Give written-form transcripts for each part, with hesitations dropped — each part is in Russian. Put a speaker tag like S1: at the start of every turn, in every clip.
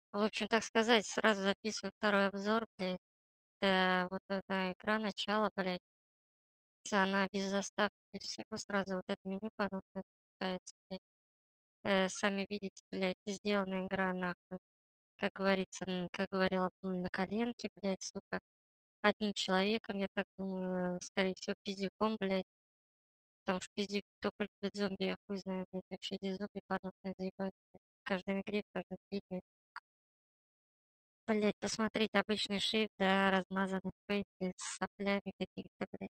S1: В общем, так сказать, сразу записываю второй обзор, блядь. Вот эта игра начала, блядь. Она без заставки, без всего сразу вот это меню короткое пускается, блядь. Сами видите, блядь, сделана игра нахуй. Как говорится, как говорила Абдул, на коленке, блядь, сука. Одним человеком, я так думаю, скорее всего, пиздюком, блядь. Потому что пиздюк только любит зомби, я хуй знаю, блядь. Вообще эти зомби подобные заебают, блядь. В каждой игре, в каждом фильме. Блядь, посмотреть обычный шрифт, да, размазанный фейки с соплями каких-то, блядь.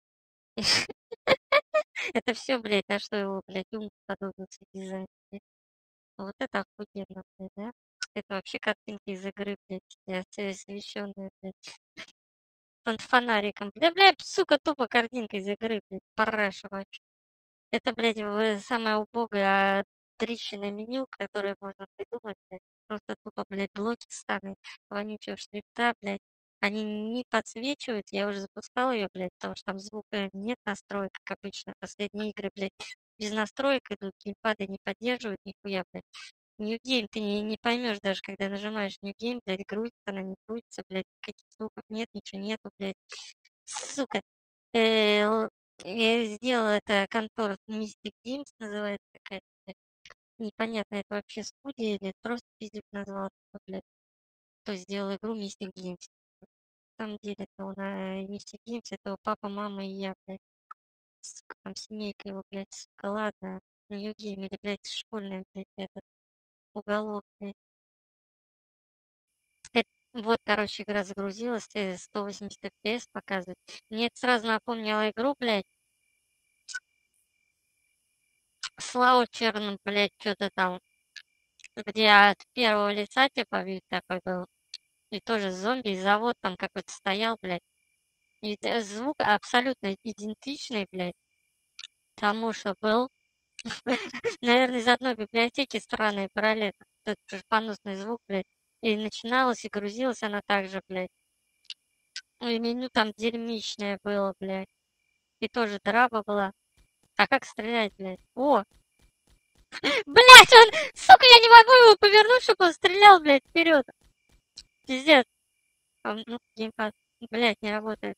S1: Это все, блядь, на что его, блядь, ум сподобился дизайн, блядь. Вот это охуенно, блядь, да? Это вообще картинки из игры, блядь, освещенные, блядь, фонариком. Да, блядь, сука, тупо картинка из игры, блядь, параша вообще. Это, блядь, самое убогое трещина меню, которое можно придумать, блядь. Просто тупо, блядь, блоки старые, вонючего шрифта, блядь. Они не подсвечивают, я уже запускала ее, блядь, потому что там звука нет настроек, как обычно. Последние игры, блядь, без настроек идут, геймпады не поддерживают, нихуя, блядь. New Game ты не поймешь даже, когда нажимаешь New Game, блядь, грузится, она не грузится, блядь, каких звуков нет, ничего нету, блядь. Сука. Я сделала это контора Mystic Games, называется какая-то. Непонятно, это вообще студия или просто пиздец назвал, блядь. Кто сделал игру Mystic Games. На самом деле, это он, Mystic Games, это его папа, мама и я, блядь. Сука, там семейка его, блядь, сука, ладно. New Game или, блядь, школьный, блядь, этот уголок, блядь. Вот, короче, игра загрузилась, 180 FPS показывает. Мне это сразу напомнило игру, блядь, с лаунчером, блядь, что-то там, где от первого лица, типа, вид такой был. И тоже зомби, и завод там какой-то стоял, блядь. И звук абсолютно идентичный, блядь, тому, что был. Наверное, из одной библиотеки странные параллели. Этот же поносный звук, блядь. И начиналась, и грузилась она также, блядь. И меню там дерьмичное было, блядь. И тоже драба была. А как стрелять, блядь? О! Блядь, он! Сука, я не могу его повернуть, чтобы он стрелял, блядь, вперед. Пиздец. Ну, геймпад, блядь, не работает.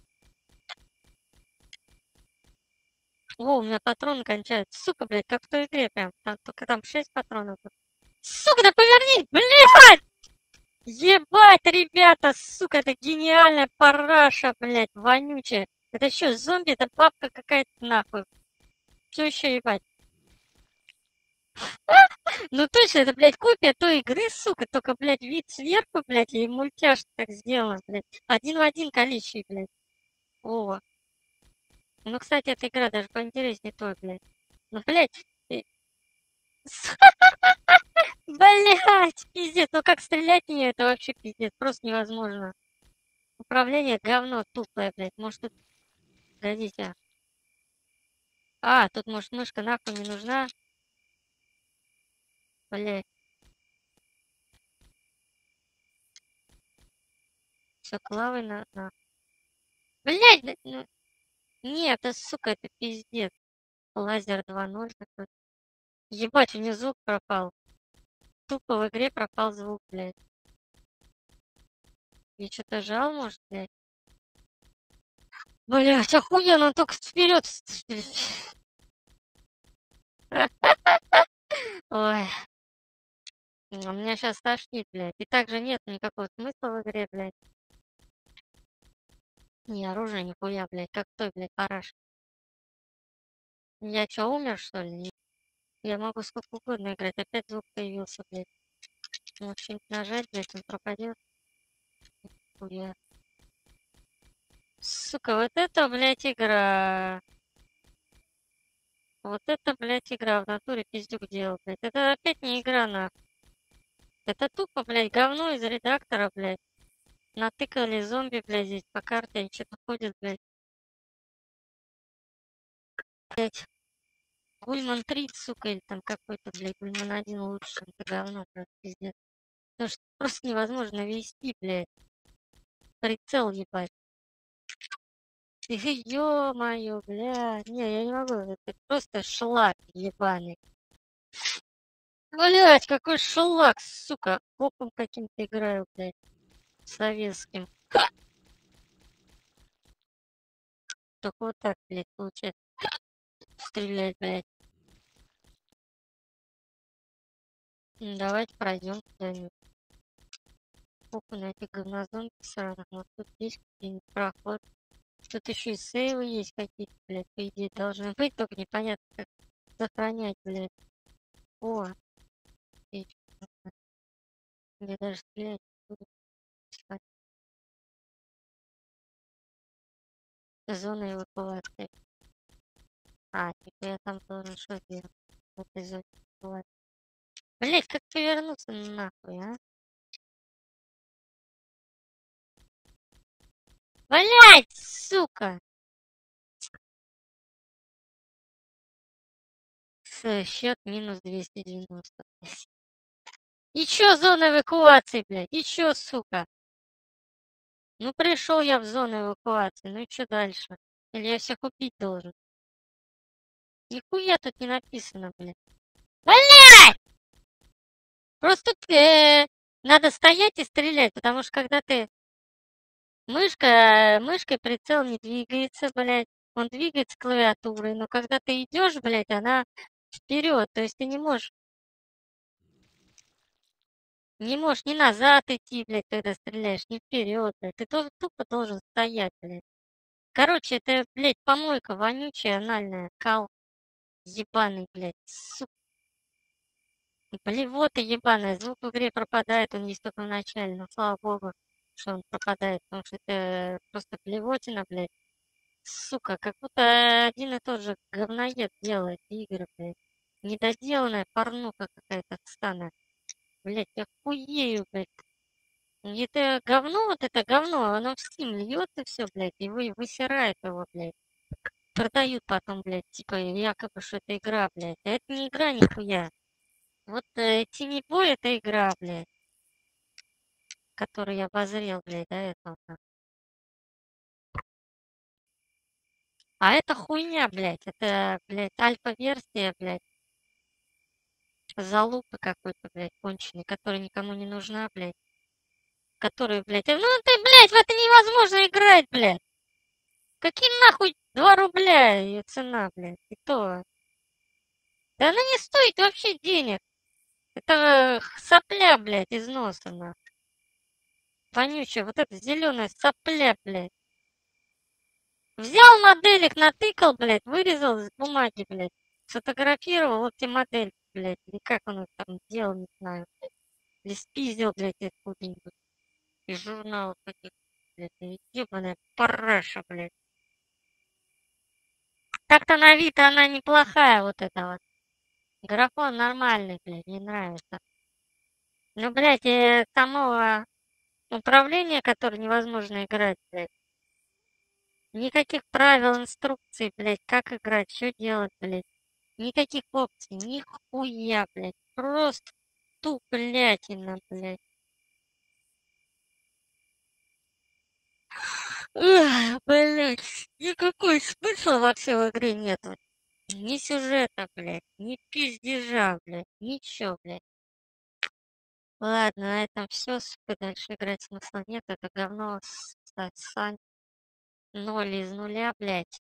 S1: О, у меня патроны кончаются. Сука, блядь, как в той игре прям. Там, только там 6 патронов. Сука, да повернись, блядь! Ебать, ребята, сука, это гениальная параша, блядь, вонючая. Это что, зомби? Это бабка какая-то нахуй. Все еще ебать. Ну точно, это, блядь, копия той игры, сука, только, блядь, вид сверху, блядь, и мультяж так сделан, блядь. Один в один количий, блядь. О. Ну, кстати, эта игра даже поинтереснее той, блядь. Ну, блядь, блядь, пиздец, ну как стрелять в нее, это вообще пиздец, просто невозможно. Управление говно тупое, блядь, может тут... Погодите. Тут, может, мышка нахуй не нужна? Блядь, все клавы на... Блядь, ну... Нет, это, сука, это пиздец. Лазер 2.0 такой. Ебать, у меня звук пропал. Тупо в игре пропал звук, блядь. Я что-то жал, может, блядь? Блядь, охуенно, он только вперед. Ой, меня сейчас тошнит, блядь. И также нет никакого смысла в игре, блядь. Ни оружия, ни хуя, блядь. Как той, блядь, параш. Я чё, умер, что ли? Я могу сколько угодно играть. Опять звук появился, блядь. Может, что-нибудь нажать, блядь, он пропадет. Хуя. Сука, вот это, блядь, игра. Вот это, блядь, игра в натуре пиздюк делал, блядь. Это опять не игра, нахуй. Это тупо, блядь, говно из редактора, блядь. Натыкали зомби, блядь, здесь по карте, они что-то ходят, блядь. Блядь. Гульман 3, сука, или там какой-то, блядь, Гульман 1 лучше, чем это говно, просто пиздец. Потому что просто невозможно вести, блядь. Прицел, ебать. Ё-моё, блядь. Не, я не могу, это просто шлак ебаный. Блять, какой шелак, сука. Копом каким-то играю, блядь. Советским. Только вот так, блядь, получается. Стрелять, блядь. Давайте пройдем куда-нибудь. Похуй на этих говнозон сраных. Вот тут есть какие-нибудь проход. Тут еще и сейвы есть какие-то, блядь, по идее должны быть, только непонятно, как сохранять, блядь. О, отлично. Я даже стрелять не буду. Искать. Зона эвакуации. А, типа я там должен что делать? В этой зоне эвакуации. Блядь, как повернуться нахуй, а? Блядь, сука! Счет минус 290. И чё зона эвакуации, блядь? И чё, сука? Ну пришел я в зону эвакуации, ну и чё дальше? Или я всех убить должен? Нихуя тут не написано, блядь. Блядь! Просто надо стоять и стрелять, потому что когда ты мышкой прицел не двигается, блядь. Он двигается клавиатурой, но когда ты идешь, блядь, она вперед. То есть ты не можешь ни назад идти, блядь, когда стреляешь, ни вперед, блядь. Ты тоже тупо должен стоять, блядь. Короче, это, блядь, помойка вонючая, анальная, кал ебаный, блядь, сука. Блевота ебаная, звук в игре пропадает, он есть только в начале, но слава богу, что он пропадает, потому что это просто блевотина, блядь. Сука, как будто один и тот же говноед делает игры, блядь. Недоделанная порнуха какая-то стана. Блядь, я хуею, блядь. Это говно, вот это говно, оно в Steam льется все, блядь, и высирает его, блядь. Продают потом, блядь, типа, якобы, что это игра, блядь. А это не игра нихуя. Вот Тимми Бой это игра, блядь, которую я обозрел, блядь, до этого. А это хуйня, блядь. Это, блядь, альфа-версия, блядь. Залупа какой-то, блядь, конченый, которая никому не нужна, блядь. Который, блядь, ну ты, блядь, в это невозможно играть, блядь. Какие нахуй 2 рубля ее цена, блядь. И то. Да она не стоит вообще денег. Это сопля, блядь, из носа, нахуй. Вонючая, вот эта зеленая сопля, блядь. Взял моделек, натыкал, блядь, вырезал из бумаги, блядь. Сфотографировал, вот тебе модель, блядь. Или как он их там делал, не знаю. Или спиздил, блядь, откуда-нибудь. Из журналов этих, блядь. Ебаная параша, блядь. Так-то на вид она неплохая, вот эта вот. Графон нормальный, блядь, не нравится. Ну, блядь, самого управления, которое невозможно играть, блядь. Никаких правил, инструкций, блядь, как играть, что делать, блядь. Никаких опций, нихуя, блядь. Просто туплятина, блядь. Эх, блядь, никакой смысла вообще в игре нету. Ни сюжета, блядь, ни пиздежа, блядь, ничего, блядь. Ладно, на этом все, сука, дальше играть смысла нет. Это говно Сань. 0 из 0, блядь.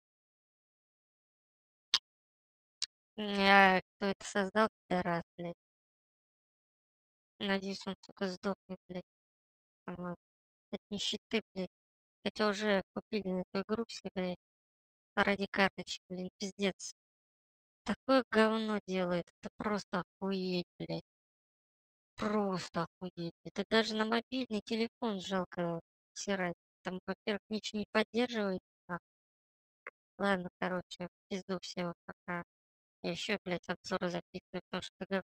S1: Кто это создал, раз, блядь. Надеюсь, он, сука, сдохнет, блядь. По-моему. От нищеты, блядь. Хотя уже купили на эту игру все, блядь. Ради карточек, блин, пиздец. Такое говно делает. Это просто охуеть, блядь. Просто охуеть. Это даже на мобильный телефон жалко стирать. Там, во-первых, ничего не поддерживает. Ладно, короче, в пизду всего пока. Я еще, блядь, обзоры записываю, потому что